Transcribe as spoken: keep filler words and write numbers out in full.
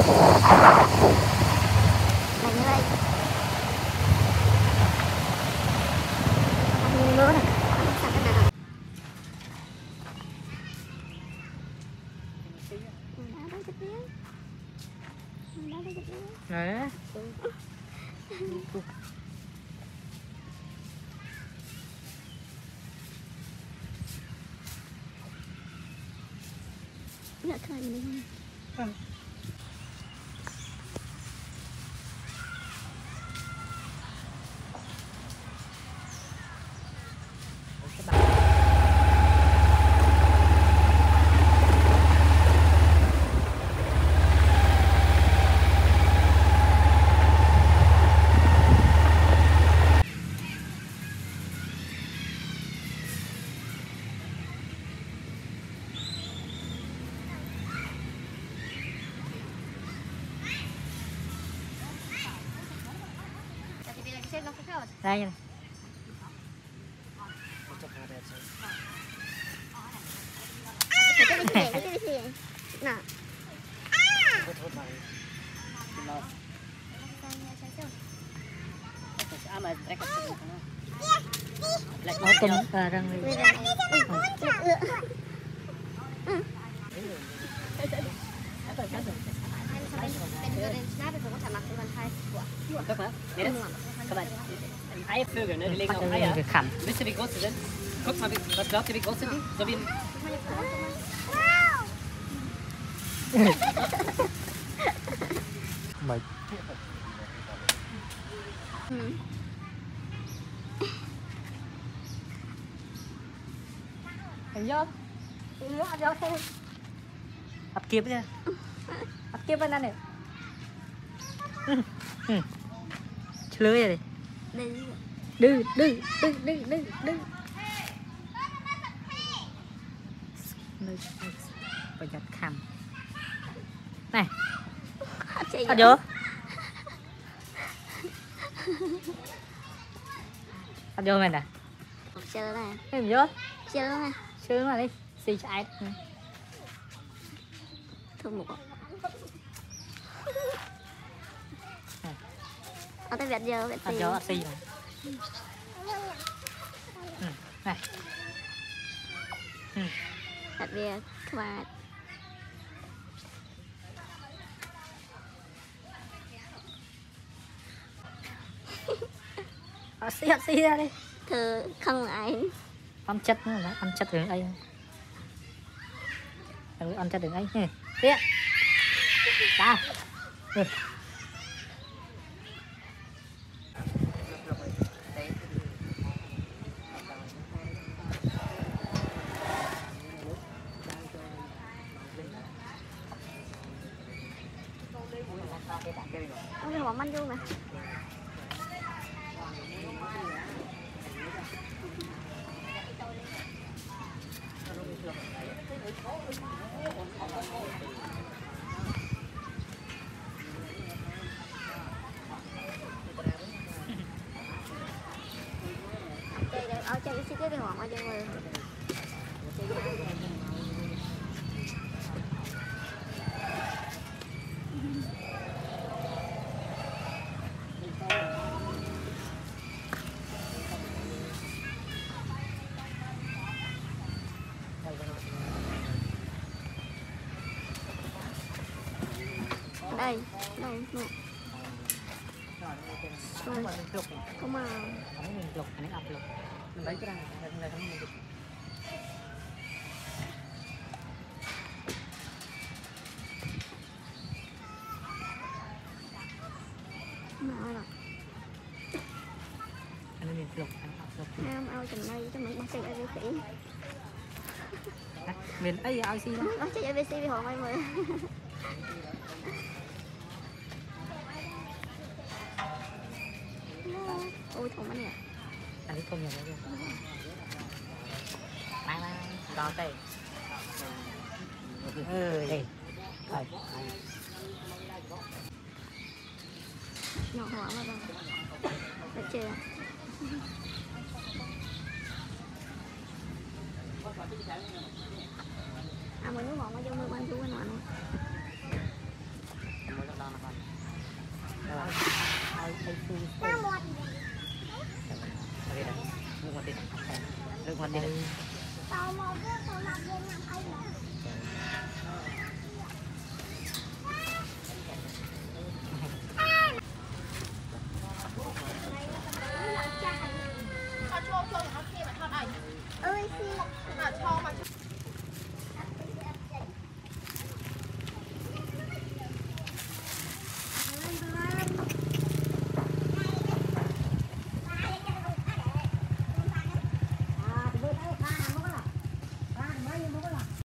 Này như đây. Ăn mưa này. Ăn sạch cái nào. Nè. Dạ thôi mình đi. Đây này. Nah. Nó cơm à, răng đi. Guck mal, nee, das, guck mal, Eivögel, ne, die legen auch Eier. Wisst ihr, wie groß sie sind? Guck mal, wie, was glaubt ihr, wie groß sind die? So wie ein... Mày. Thấy chưa? Thấy chưa? Ập kiếp nha. Ập kiếp bên này. Lưới rồi. Đư, đư, đư, đư, đư, đư. Bây giờ khăm. Này. Ăn vô. Ăn vô mày nè. Chơi này. Em vô. Chơi này. Chơi mà đi. Xì chạy. Thương một. Ở tới vẹt giờ, vẹt xì. Ăn vô, xì này. Ừ, này. Ừ. Vẹt về, và Ờ, xì, xì ra đi. thơ không ai. Ăn chất nữa, ăn chất đường ấy. Ăn chất đường ấy. Nè, tiếp. Sao? Ừ. Ôi, bỏ măng vô mà. Ở chơi cái cái hoàng ở đây mà. Đây, đây, nè. Có mà. Mình lục, anh ấy ập lục. Mình lấy cái này, mình lấy cái này. Nào rồi. Anh ấy mình lục, anh ập lục. Nam ao chừng đây cho mình bác sĩ a bê xê. Mình ấy ao xi đó. Bác sĩ a bê xê bị họ may mời. Ôi thùng anh nè. Anh ấy không nhận được. Bye bye. Đo tay. Ừ, đây. Rồi. Nhỏ hóa mà đâu. Được chưa? À, mới nước ngọt mà vô mưa ban chú bên ngoài luôn. Nam một. Đây đây. Nước ngọt đi. Nước ngọt đi. Tao một cái tao làm bên làm ai vậy? Cho cho cho nó kia mà thon ảnh. Ơi xin. Mà cho mà